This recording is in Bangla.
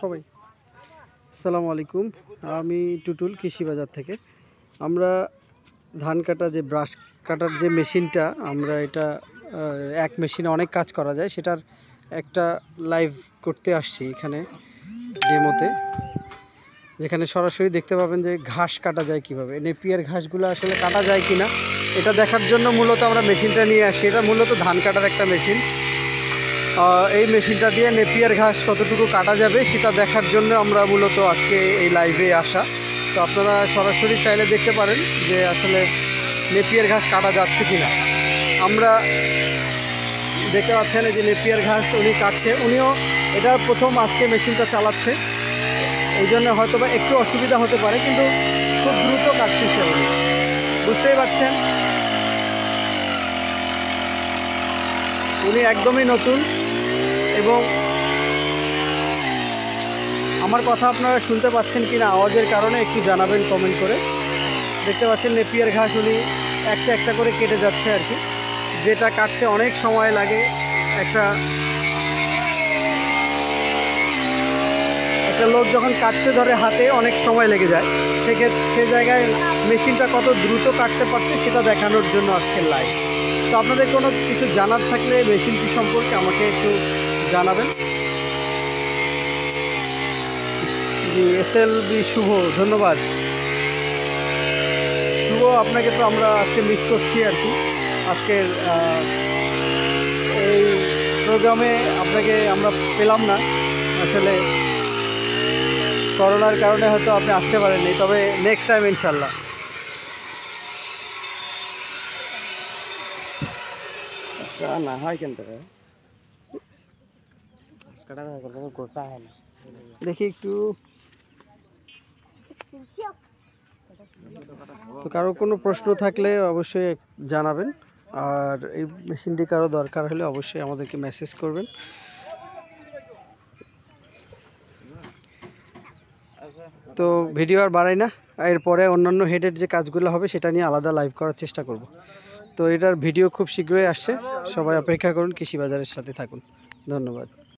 সবাই আসসালামু আলাইকুম। আমি টুটুল কৃষি বাজার থেকে। আমরা ধান কাটা যে ব্রাশ কাটার যে মেশিনটা, আমরা এটা এক মেশিনে অনেক কাজ করা যায়, সেটার একটা লাইভ করতে আসছি এখানে ডেমোতে, যেখানে সরাসরি দেখতে পাবেন যে ঘাস কাটা যায় কিভাবে, নেপিয়ার ঘাসগুলো আসলে কাটা যায় কিনা এটা দেখার জন্য মূলত আমরা মেশিনটা নিয়ে আসি। এটা মূলত ধান কাটার একটা মেশিন। এই মেশিনটা দিয়ে নেপিয়ার ঘাস কতটুকু কাটা যাবে সেটা দেখার জন্য আমরা মূলত আজকে এই লাইভে আসা। তো আপনারা সরাসরি চাইলে দেখতে পারেন যে আসলে নেপিয়ার ঘাস কাটা যাচ্ছে কিনা। আমরা দেখতে পাচ্ছেন যে নেপিয়ার ঘাস উনি কাটছে, উনিও এটা প্রথম আজকে মেশিনটা চালাচ্ছে, এই জন্য হয়তো বা একটু অসুবিধা হতে পারে, কিন্তু খুব দ্রুত কাটতেছে উনি, বুঝতেই পারছেন। উনি একদমই নতুন এবং আমার কথা আপনারা শুনতে পাচ্ছেন কিনা আওয়াজের কারণে একটু জানাবেন কমেন্ট করে। দেখতে পাচ্ছেন নেপিয়ার ঘাস উনি একটা একটা করে কেটে যাচ্ছে আর কি, যেটা কাটতে অনেক সময় লাগে। একটা লোক যখন কাটতে ধরে হাতে অনেক সময় লেগে যায়, সে জায়গায় মেশিনটা কত দ্রুত কাটতে পারছে সেটা দেখানোর জন্য আজকের লাইভ। তো আপনাদের কোনো কিছু জানার থাকলে মেশিনটি সম্পর্কে আমাকে একটু জানাবেন। জি, SLB শুভ, ধন্যবাদ শুভ। আপনাকে তো আমরা আজকে মিস করছি আর কি, আজকের এই প্রোগ্রামে আপনাকে আমরা পেলাম না, আসলে করোনার কারণে হয়তো আপনি আসতে পারেননি, তবে নেক্সট টাইম ইনশাল্লাহ। না হয় কেন দেখি একটু। তো কারো কোনো প্রশ্ন থাকলে অবশ্যই জানাবেন, আর এই মেশিনটি কারো দরকার হলে অবশ্যই আমাদেরকে মেসেজ করবেন। তো ভিডিও আর বাড়াই না, এরপরে অন্যান্য হেডের যে কাজগুলো হবে সেটা নিয়ে আলাদা লাইভ করার চেষ্টা করব। তো এটার ভিডিও খুব শীঘ্রই আসছে, সবাই অপেক্ষা করুন, কৃষি বাজারের সাথে থাকুন। ধন্যবাদ।